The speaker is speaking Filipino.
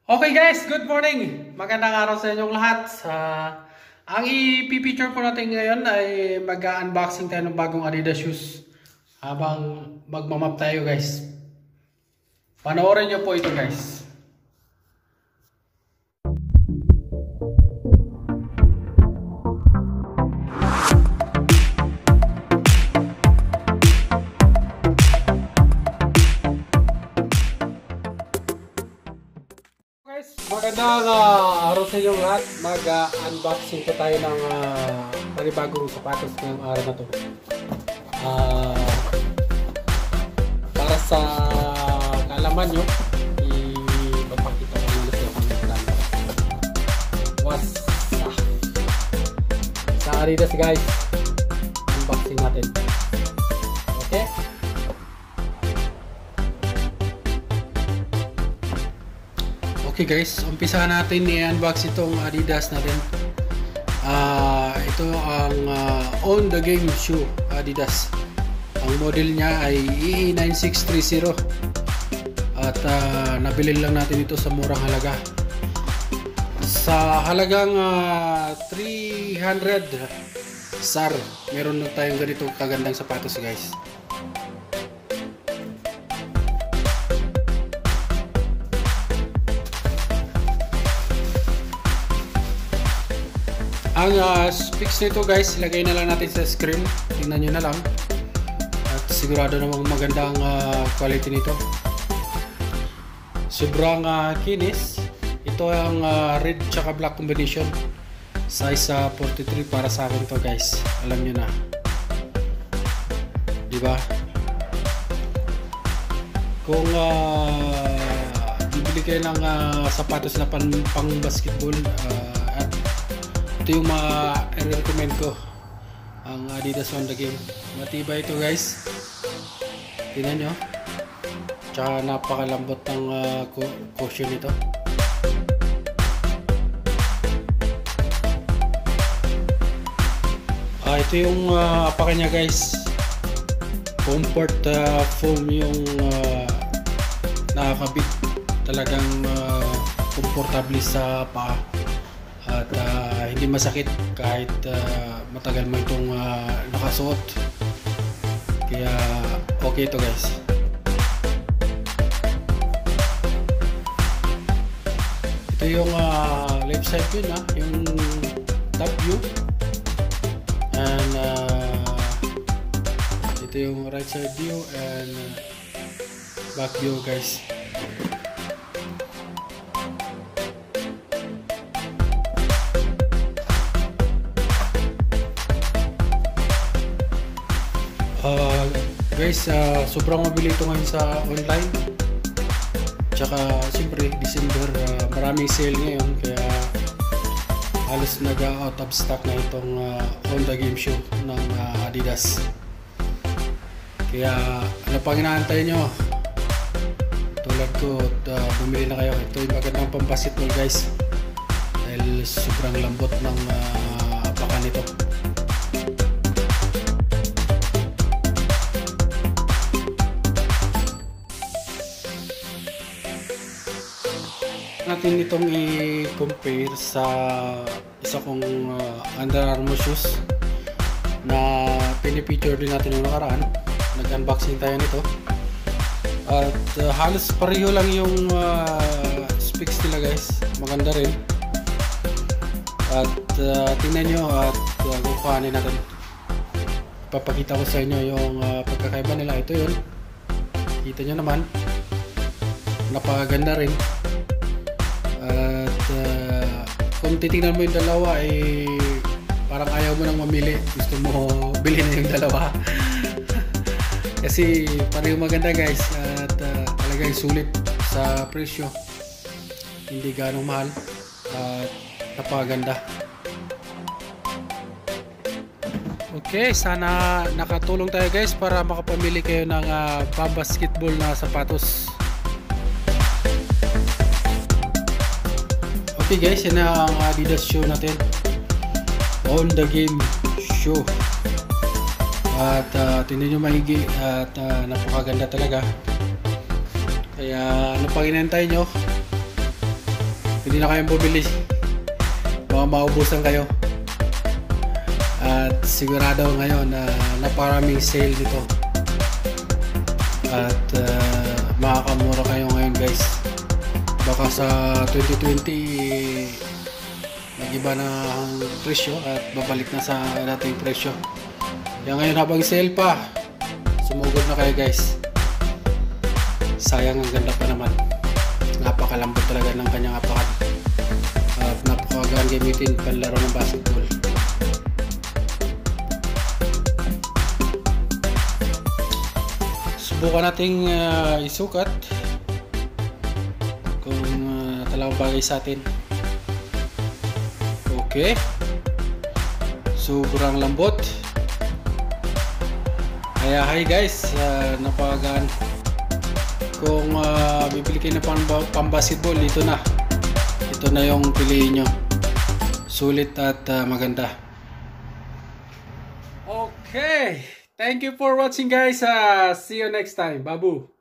Okay guys, good morning! Magandang araw sa inyong lahat. Ang i-picture po natin ngayon ay mag-unboxing tayo ng bagong Adidas shoes habang magmamap tayo guys. Panoorin nyo po ito guys. Magandang araw sa inyong lahat. Mag-unboxing po tayo ng panibagong sapatos ngayong araw na to. Para sa kaalaman nyo, ipapakita ko muna sa kung ano. What's sa Adidas guys, unboxing natin. Okay? Okay guys, umpisahan natin i-unbox itong Adidas natin. Ito ang On The Game shoe Adidas. Ang model niya ay EE9630 at nabili lang natin ito sa murang halaga. Sa halagang 300 SAR, meron na tayong ganito kagandang sapatos guys. Ang specs nito guys, ilagay na lang natin sa screen. Tingnan nyo na lang. At sigurado namang magandang quality nito. Sobrang kinis. Ito ang red tsaka black combination. Size 43 para sa akin to guys. Alam nyo na. Diba? Kung bibili kayo ng sapatos na pang basketball, ito yung i-recommend ko, ang Adidas On The Game. Matibay ito guys, tingnan nyo, tsaka napakalambot ng cushion nito. Ito yung apakan nya guys, comfort foam yung nakakabit, talagang komportable sa paa. At hindi masakit kahit matagal mo itong nakasuot. Kaya okay ito guys. Ito yung left side view na, yung top view. And ito yung right side view and back view guys. Guys, sobrang mabili ito ngayon sa online. Tsaka siyempre December, maraming sale ngayon, kaya halos nag-out of stock na itong On The Game shoe ng Adidas. Kaya ano pang inaantay nyo? Tulad ko, bumili na kayo. Ito yung magandang pang-basketball guys, dahil sobrang lambot ng apakan nito. Natin itong i-compare sa isa kong Under Armour shoes na pinipicture din natin yung nakaraan. Nag-unboxing tayo nito at halos pareho lang yung specs nila guys, maganda rin. At tingnan nyo at kukuhanin natin, papakita ko sa inyo yung pagkakaiba nila. Ito yun, kita nyo naman, napakaganda rin. At kung titingnan mo yung dalawa parang ayaw mo nang mamili, gusto mo bilhin na yung dalawa. Kasi pareho maganda guys, at talagang sulit sa presyo, hindi ganong mahal at napakaganda. Okay, sana nakatulong tayo guys para makapamili kayo ng basketball na sapatos. Okay guys, yan na ang Adidas shoe natin, On The Game shoe. At tingnan nyo maigi at napakaganda talaga. Kaya ano pang inantay nyo? Hindi na kayong bumili. Baka maubusan kayo. At sigurado ngayon na naparaming sale nito. At makakamura kayo ngayon guys. Baka sa 2020 nag-iba na ang presyo at babalik na sa dating presyo. Kaya ngayon habang sale pa, sumugod na kayo guys. Sayang, ang ganda pa naman. Napakalambot talaga ng kanyang apakan. At napakagaan gamitin panlaro ng basketball. Subukan nating isukat kung talagang bagay sa atin. Okay, sobrang lambot. Kaya hi guys, napakagaan. Kung bibili kayo ng pang-basketball, ito na yung piliin nyo. Sulit at maganda. Okay, thank you for watching guys. See you next time. Babu.